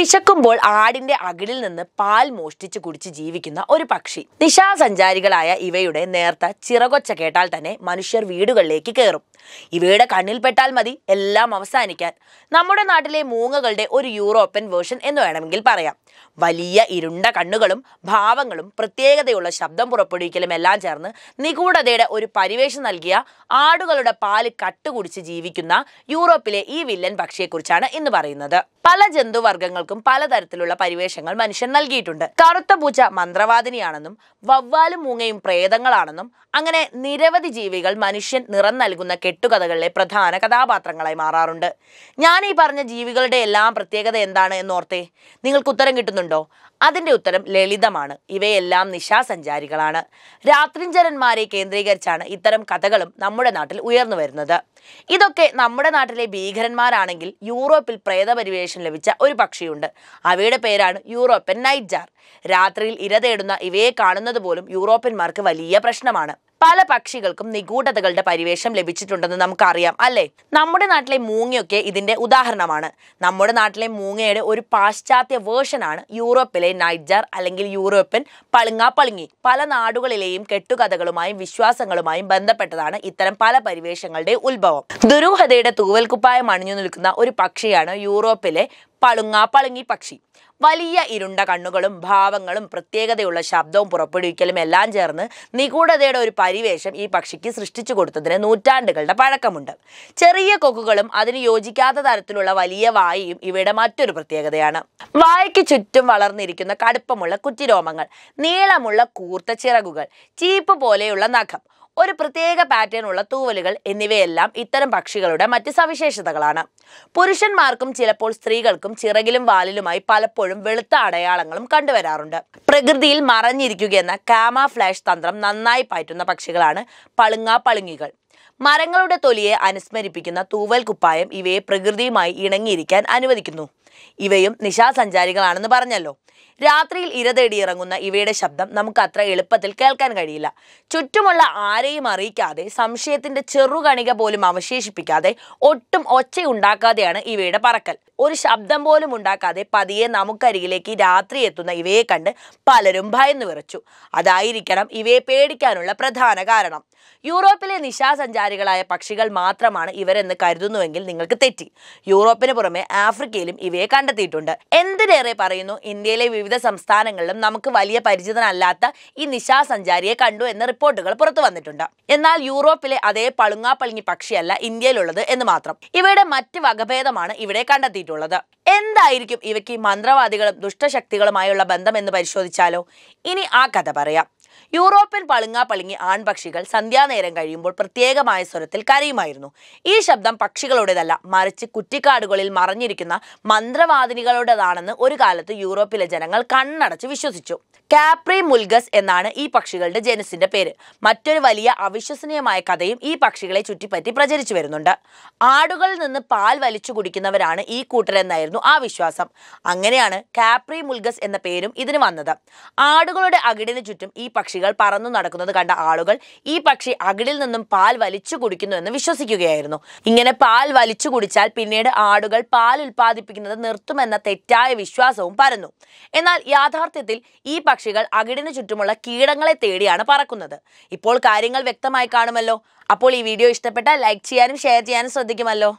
വിശക്കുമ്പോൾ ആടിന്റെ അകിടിൽ നിന്ന് പാൽ മോഷ്ടിച്ച് കുടിച്ച് ജീവിക്കുന്ന ഒരു പക്ഷി. നിശാസഞ്ചാരികളായ ഇവയുടെ നേർത്ത ചിറകൊച്ച കേട്ടാൽ തന്നെ മനുഷ്യർ വീടുകളിലേക്ക് കയറും. ഇവയുടെ കണ്ണിൽപ്പെട്ടാൽ മതി എല്ലാം അവസാനിക്കാൻ. നമ്മുടെ നാട്ടിലെ മൂങ്ങകളുടെ ഒരു യൂറോപ്യൻ വേർഷൻ എന്ന് വേണമെങ്കിൽ പറയാം. വലിയ ഇരുണ്ട കണ്ണുകളും ഭാവങ്ങളും പ്രത്യേകതയുള്ള ശബ്ദം പുറപ്പെടുവിക്കലും എല്ലാം ചേർന്ന് നിഗൂഢതയുടെ ഒരു പരിവേഷം നൽകിയ ആടുകളുടെ പാല് കട്ടുകുടിച്ച് ജീവിക്കുന്ന യൂറോപ്പിലെ ഈ വില്ലൻ പക്ഷിയെക്കുറിച്ചാണ് ഇന്ന് പറയുന്നത്. പല ജന്തുവർഗ്ഗങ്ങൾക്കും പലതരത്തിലുള്ള പരിവേഷങ്ങൾ മനുഷ്യൻ നൽകിയിട്ടുണ്ട്. കറുത്ത പൂച്ച മന്ത്രവാദിനിയാണെന്നും വവ്വാലും മൂങ്ങയും പ്രേതങ്ങളാണെന്നും അങ്ങനെ നിരവധി ജീവികൾ മനുഷ്യൻ നിറം നൽകുന്ന കെട്ടുകഥകളിലെ പ്രധാന കഥാപാത്രങ്ങളായി മാറാറുണ്ട്. ഞാൻ ഈ പറഞ്ഞ ജീവികളുടെ എല്ലാം പ്രത്യേകത എന്താണ് എന്നോർത്തേ? നിങ്ങൾക്ക് ഉത്തരം കിട്ടുന്നുണ്ടോ? അതിന്റെ ഉത്തരം ലളിതമാണ്. ഇവയെല്ലാം നിശാസഞ്ചാരികളാണ്. രാത്രിഞ്ചരന്മാരെ കേന്ദ്രീകരിച്ചാണ് ഇത്തരം കഥകളും നമ്മുടെ നാട്ടിൽ ഉയർന്നു വരുന്നത്. ഇതൊക്കെ നമ്മുടെ നാട്ടിലെ ഭീകരന്മാരാണെങ്കിൽ യൂറോപ്പിൽ പ്രേതപരിവേഷം ലഭിച്ച ഒരു പക്ഷിയുണ്ട്. അവയുടെ പേരാണ് യൂറോപ്യൻ നൈറ്റ് ജാർ. രാത്രിയിൽ ഇര തേടുന്ന ഇവയെ കാണുന്നത് പോലും യൂറോപ്യന്മാർക്ക് വലിയ പ്രശ്നമാണ്. പല പക്ഷികൾക്കും നിഗൂഢതകളുടെ പരിവേഷം ലഭിച്ചിട്ടുണ്ടെന്ന് നമുക്കറിയാം, അല്ലേ? നമ്മുടെ നാട്ടിലെ മൂങ്ങയൊക്കെ ഇതിന്റെ ഉദാഹരണമാണ്. നമ്മുടെ നാട്ടിലെ മൂങ്ങയുടെ ഒരു പാശ്ചാത്യ വേർഷനാണ് യൂറോപ്പിലെ നൈറ്റ് ജാർ അല്ലെങ്കിൽ യൂറോപ്യൻ പളുങ്ങാപ്പളുങ്ങി. പല നാടുകളിലെയും കെട്ടുകഥകളുമായും വിശ്വാസങ്ങളുമായും ബന്ധപ്പെട്ടതാണ് ഇത്തരം പല പരിവേഷങ്ങളുടെ ഉത്ഭവം. ദുരൂഹതയുടെ തൂവൽക്കുപ്പായം അണിഞ്ഞു നിൽക്കുന്ന ഒരു പക്ഷിയാണ് യൂറോപ്പിലെ പളുങ്ങാപ്പളുങ്ങി പക്ഷി. വലിയ ഇരുണ്ട കണ്ണുകളും ഭാവങ്ങളും പ്രത്യേകതയുള്ള ശബ്ദവും പുറപ്പെടുവിക്കലും എല്ലാം ചേർന്ന് നിഗൂഢതയുടെ ഒരു പരിവേഷം ഈ പക്ഷിക്ക് സൃഷ്ടിച്ചു കൊടുത്തതിന് നൂറ്റാണ്ടുകളുടെ പഴക്കമുണ്ട്. ചെറിയ കൊക്കുകളും അതിന് യോജിക്കാത്ത തരത്തിലുള്ള വലിയ വായയും ഇവയുടെ മറ്റൊരു പ്രത്യേകതയാണ്. വായയ്ക്ക് ചുറ്റും വളർന്നിരിക്കുന്ന കടുപ്പമുള്ള കുറ്റിരോമങ്ങൾ, നീളമുള്ള കൂർത്ത ചിറകുകൾ, ചീപ്പ് പോലെയുള്ള നഖം, ഒരു പ്രത്യേക പാറ്റേൺ ഉള്ള തൂവലുകൾ എന്നിവയെല്ലാം ഇത്തരം പക്ഷികളുടെ മറ്റ് സവിശേഷതകളാണ്. പുരുഷന്മാർക്കും ചിലപ്പോൾ സ്ത്രീകൾക്കും ചിറകിലും വാലിലുമായി പലപ്പോഴും വെളുത്ത അടയാളങ്ങളും കണ്ടുവരാറുണ്ട്. പ്രകൃതിയിൽ മറഞ്ഞിരിക്കുകയെന്ന കാമഫ്ലാഷ് തന്ത്രം നന്നായി പയറ്റുന്ന പക്ഷികളാണ് പളുങ്ങാപ്പളുങ്ങികൾ. മരങ്ങളുടെ തൊലിയെ അനുസ്മരിപ്പിക്കുന്ന തൂവൽ കുപ്പായം ഇവയെ പ്രകൃതിയുമായി ഇണങ്ങിയിരിക്കാൻ അനുവദിക്കുന്നു. ഇവയും നിശാസഞ്ചാരികളാണെന്ന് പറഞ്ഞല്ലോ. രാത്രിയിൽ ഇര തേടി ഇറങ്ങുന്ന ഇവയുടെ ശബ്ദം നമുക്ക് അത്ര എളുപ്പത്തിൽ കേൾക്കാൻ കഴിയില്ല. ചുറ്റുമുള്ള ആരെയും അറിയിക്കാതെ, സംശയത്തിന്റെ ചെറുകണിക പോലും അവശേഷിപ്പിക്കാതെ, ഒട്ടും ഒച്ചയുണ്ടാക്കാതെയാണ് ഇവയുടെ പറക്കൽ. ഒരു ശബ്ദം പോലും ഉണ്ടാക്കാതെ പതിയെ നമുക്കരികിലേക്ക് രാത്രി എത്തുന്ന ഇവയെ കണ്ട് പലരും ഭയന്നു വിറച്ചു. അതായിരിക്കണം ഇവയെ പേടിക്കാനുള്ള പ്രധാന കാരണം. യൂറോപ്പിലെ നിശാസഞ്ചാരികളായ പക്ഷികൾ മാത്രമാണ് ഇവരെന്ന് കരുതുന്നുവെങ്കിൽ നിങ്ങൾക്ക് തെറ്റി. യൂറോപ്പിന് പുറമെ ആഫ്രിക്കയിലും ഇവയെ കണ്ടെത്തിയിട്ടുണ്ട്. എന്തിനേറെ പറയുന്നു, ഇന്ത്യയിലെ വിവിധ സംസ്ഥാനങ്ങളിലും നമുക്ക് വലിയ പരിചിതനല്ലാത്ത ഈ നിശാസഞ്ചാരിയെ കണ്ടു എന്ന റിപ്പോർട്ടുകൾ പുറത്തു വന്നിട്ടുണ്ട്. എന്നാൽ യൂറോപ്പിലെ അതേ പളുങ്ങാപ്പളുങ്ങി പക്ഷിയല്ല ഇന്ത്യയിലുള്ളത് എന്ന് മാത്രം. ഇവയുടെ മറ്റ് വകഭേദമാണ് ഇവിടെ കണ്ടെത്തിയിട്ടുള്ളത്. എന്തായിരിക്കും ഇവയ്ക്ക് മന്ത്രവാദികളും ദുഷ്ടശക്തികളുമായുള്ള ബന്ധം എന്ന് പരിശോധിച്ചാലോ? ഇനി ആ കഥ പറയാം. യൂറോപ്യൻ പളുങ്ങാപ്പളുങ്ങി ആൺപക്ഷികൾ സന്ധ്യാനേരം കഴിയുമ്പോൾ പ്രത്യേകമായ സ്വരത്തിൽ കരയുമായിരുന്നു. ഈ ശബ്ദം പക്ഷികളുടേതല്ല, മറിച്ച് കുറ്റിക്കാടുകളിൽ മറഞ്ഞിരിക്കുന്ന മന്ത്രവാദിനികളുടേതാണെന്ന് ഒരു കാലത്ത് യൂറോപ്പിലെ ജനങ്ങൾ കണ്ണടച്ച് വിശ്വസിച്ചു. കാപ്രി മുൽഗസ് എന്നാണ് ഈ പക്ഷികളുടെ ജനുസിന്റെ പേര്. മറ്റൊരു വലിയ അവിശ്വസനീയമായ കഥയും ഈ പക്ഷികളെ ചുറ്റിപ്പറ്റി പ്രചരിച്ചു വരുന്നുണ്ട്. ആടുകളിൽ നിന്ന് പാൽ വലിച്ചു കുടിക്കുന്നവരാണ് ഈ കൂട്ടരെന്നായിരുന്നു ആ വിശ്വാസം. അങ്ങനെയാണ് കാപ്രി മുൽഗസ് എന്ന പേരും ഇതിന് വന്നത്. ആടുകളുടെ അകിടിന് ചുറ്റും ഈ പക്ഷികൾ പറന്നു നടക്കുന്നത് കണ്ട ആളുകൾ ഈ പക്ഷി അകിടിൽ നിന്നും പാൽ വലിച്ചു കുടിക്കുന്നു എന്ന് വിശ്വസിക്കുകയായിരുന്നു. ഇങ്ങനെ പാൽ വലിച്ചു കുടിച്ചാൽ പിന്നീട് ആടുകൾ പാൽ ഉൽപ്പാദിപ്പിക്കുന്നത് നിർത്തുമെന്ന തെറ്റായ വിശ്വാസവും പരന്നു. എന്നാൽ യാഥാർത്ഥ്യത്തിൽ ഈ പക്ഷികൾ അകിടിന് ചുറ്റുമുള്ള കീടങ്ങളെ തേടിയാണ് പറക്കുന്നത്. ഇപ്പോൾ കാര്യങ്ങൾ വ്യക്തമായി കാണുമല്ലോ. അപ്പോൾ ഈ വീഡിയോ ഇഷ്ടപ്പെട്ടാൽ ലൈക്ക് ചെയ്യാനും ഷെയർ ചെയ്യാനും ശ്രദ്ധിക്കുമല്ലോ.